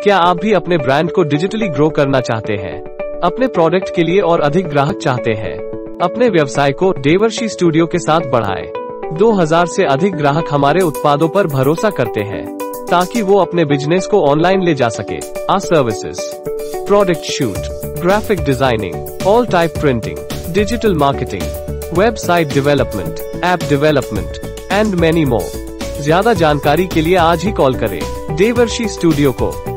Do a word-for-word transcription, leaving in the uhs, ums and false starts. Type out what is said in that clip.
क्या आप भी अपने ब्रांड को डिजिटली ग्रो करना चाहते हैं? अपने प्रोडक्ट के लिए और अधिक ग्राहक चाहते हैं? अपने व्यवसाय को देवर्षि स्टूडियो के साथ बढ़ाएं। दो हज़ार से अधिक ग्राहक हमारे उत्पादों पर भरोसा करते हैं ताकि वो अपने बिजनेस को ऑनलाइन ले जा सके। Our services: product shoot, graphic designing, all type printing, digital marketing, website development, app development and many more. ज्यादा जानकारी के लिए आज ही कॉल करें देवर्षि स्टूडियो को।